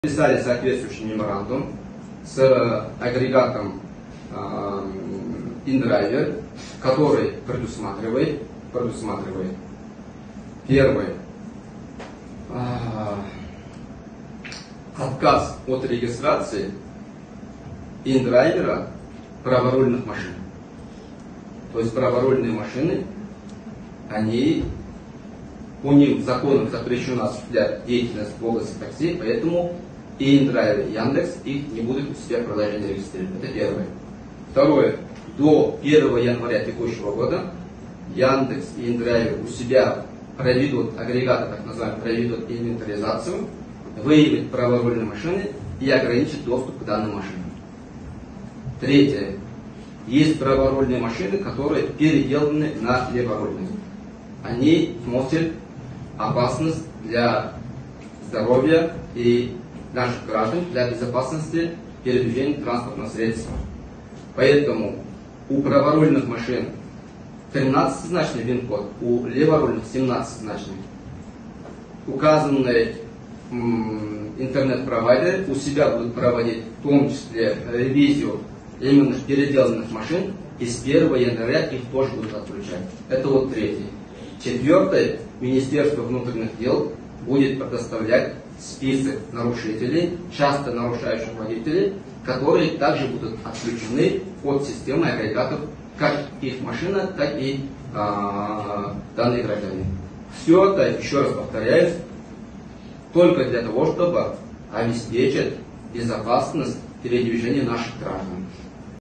Подписали соответствующий меморандум с агрегатом InDriver, который предусматривает первый отказ от регистрации InDriver праворульных машин. То есть праворульные машины, они по ним законом запрещено осуществлять деятельность в области такси, поэтому и InDriver, и Яндекс их не будут у себя в приложении регистрировать. Это первое. Второе. До 1 января текущего года Яндекс и InDriver у себя проведут, агрегаты так называемые, проведут инвентаризацию, выявят праворульные машины и ограничат доступ к данным машинам. Третье. Есть праворульные машины, которые переделаны на леворульные. Они носят опасность для здоровья и наших граждан, для безопасности передвижения транспортного средства. Поэтому у праворульных машин 13-значный ВИН-код, у леворульных 17-значный. Указанные интернет-провайдеры у себя будут проводить в том числе ревизию именно переделанных машин, и с 1 января их тоже будут отключать. Это вот третий. Четвертое. Министерство внутренних дел будет предоставлять список нарушителей, часто нарушающих водителей, которые также будут отключены от системы агрегатов, как их машина, так и данные граждане. Все это, еще раз повторяюсь, только для того, чтобы обеспечить безопасность передвижения наших граждан.